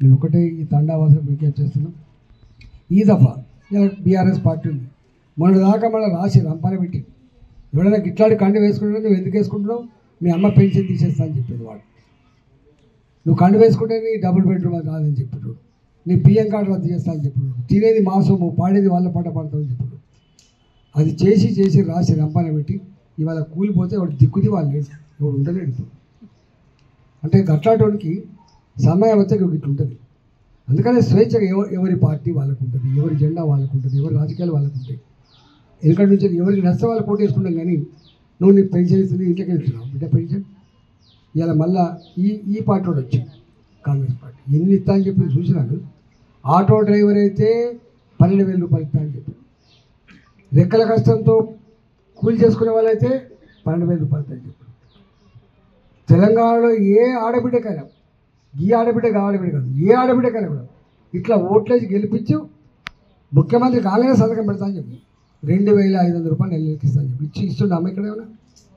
నేను ఒకటే ఈ తండావాసులకు విజ్ఞప్తి చేస్తున్నాను. ఈ దఫా బీఆర్ఎస్ పార్టీ ఉంది, మొన్న దాకా మళ్ళీ రాసి రంపాన పెట్టి ఎవడైనా గిట్లాడి కండు వేసుకుంటున్నావు, నువ్వు ఎందుకు వేసుకుంటున్నావు, మీ అమ్మ పెన్షన్ తీసేస్తా అని చెప్పేది వాడు. నువ్వు కండు వేసుకుంటే నీ డబుల్ బెడ్రూమ్ అది కాదని చెప్పాడు, నీ బియ్యం కార్డు రద్దు చేస్తా అని చెప్పాడు, తినేది మాసము పాడేది వాళ్ళ పాట పాడతామని చెప్పాడు. అది చేసి రాసి రంపాన పెట్టి ఇవాళ కూలిపోతే వాడు దిక్కుది వాళ్ళు లేడు, ఎవడు ఉండలేడు ఇప్పుడు. అంటే గట్లాటోనికి సమయం వచ్చే ఇట్లా ఉంటుంది. అందుకనే స్వేచ్ఛగా ఎవరి పార్టీ వాళ్ళకు ఉంటుంది, ఎవరి జెండా వాళ్ళకు ఉంటుంది, ఎవరి రాజకీయాలు వాళ్ళకు ఉంటాయి. ఎందుకంటే నుంచి ఎవరికి నష్టం వాళ్ళు పోటీ వేసుకుంటాం. కానీ నువ్వు నీకు పెన్షన్ ఇస్తుంది, ఇంట్లోకి వెళ్తున్నావు బిడ్డ పెన్షన్. ఇలా మళ్ళీ ఈ పార్టీ వాడు వచ్చాడు, కాంగ్రెస్ పార్టీ ఎన్ని ఇస్తా అని చెప్పి చూసినాడు. ఆటో డ్రైవర్ అయితే 12,000 రూపాయలు ఇస్తా అని చెప్పి, రెక్కల కష్టంతో కూలి చేసుకునే వాళ్ళైతే 12,000 రూపాయలు అని చెప్పి. తెలంగాణలో ఏ ఆడబిడ్డకైనా, ఈ ఆడబిడ్డ ఆడబిడ్డ కాదు, ఏ ఆడబిడ్డకైనా కూడా ఇట్లా ఓట్లేసి గెలిపించు ముఖ్యమంత్రి కాంగ్రెస్ సంతకం పెడతా అని చెప్పి 2,500 రూపాయలు నెలకి ఇస్తా అని చెప్పి ఇస్తుండే అమ్మ ఇక్కడ ఏమన్నా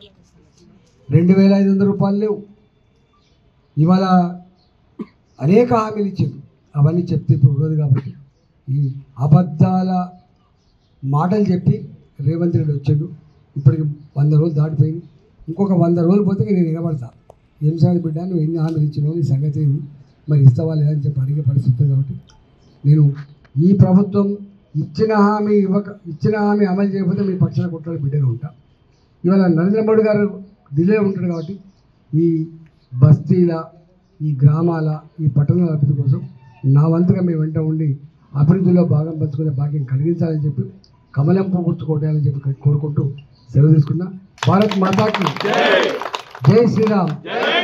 2,500 రూపాయలు లేవు. ఇవాళ అనేక హామీలు ఇచ్చారు, అవన్నీ చెప్తే ఇప్పుడు ఉండదు. కాబట్టి ఈ అబద్ధాల మాటలు చెప్పి రేవంత్ రెడ్డి వచ్చాడు. ఇప్పటికి 100 రోజులు దాటిపోయింది. ఇంకొక 100 రోజులు పోతే నేను నిలబడతా. ఏం సార్ బిడ్డ నువ్వు ఎన్ని హామీలు ఇచ్చినావు, నీ సంగతి మరి ఇస్తావా లేదని చెప్పి అడిగే పరిస్థితి. కాబట్టి నేను ఈ ప్రభుత్వం ఇచ్చిన హామీ అమలు చేయకపోతే మీ పక్షాన కొట్టాలి బిడ్డగా ఉంటా. ఇవాళ నరేంద్ర మోడీ గారు ఢిల్లీలో ఉంటాడు. కాబట్టి ఈ బస్తీల, ఈ గ్రామాల, ఈ పట్టణాల అభివృద్ధి కోసం నా వంతుగా మేము వెంట ఉండి అభివృద్ధిలో భాగం పంచుకునే భాగ్యం కలిగించాలని చెప్పి కమలం పువ్వు గుర్తు కొట్టాలని చెప్పి కోరుకుంటూ సెలవు తీసుకున్నా. భారత్ మాతాకి జై శ్రీరామ్.